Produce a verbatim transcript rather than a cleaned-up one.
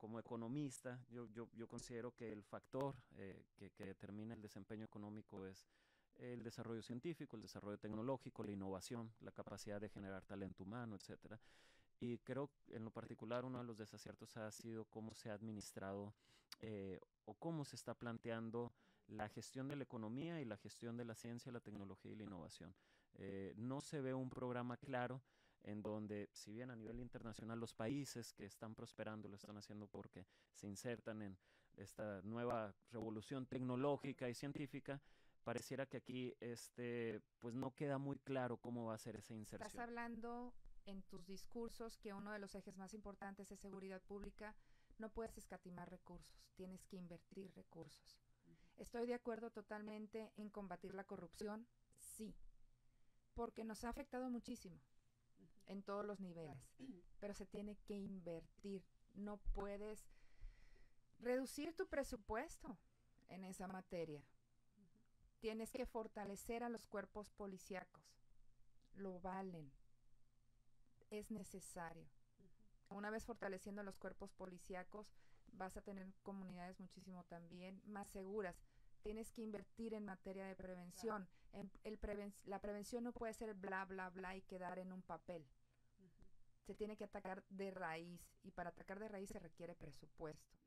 como economista, yo, yo, yo considero que el factor eh, que, que determina el desempeño económico es el desarrollo científico, el desarrollo tecnológico, la innovación, la capacidad de generar talento humano, etcétera. Y creo, en lo particular, uno de los desaciertos ha sido cómo se ha administrado eh, o cómo se está planteando la gestión de la economía y la gestión de la ciencia, la tecnología y la innovación. Eh, no se ve un programa claro en donde, si bien a nivel internacional los países que están prosperando lo están haciendo porque se insertan en esta nueva revolución tecnológica y científica, pareciera que aquí este, pues no queda muy claro cómo va a ser esa Estás inserción. hablando en tus discursos que uno de los ejes más importantes es seguridad pública. No puedes escatimar recursos, tienes que invertir recursos. Estoy de acuerdo totalmente en combatir la corrupción, sí, porque nos ha afectado muchísimo en todos los niveles, pero se tiene que invertir. No puedes reducir tu presupuesto en esa materia. Tienes que fortalecer a los cuerpos policíacos. Lo valen. Es necesario. Una vez fortaleciendo los cuerpos policíacos, vas a tener comunidades muchísimo también más seguras. Tienes que invertir en materia de prevención. En el preven la prevención no puede ser bla, bla, bla y quedar en un papel. Se tiene que atacar de raíz, y para atacar de raíz se requiere presupuesto.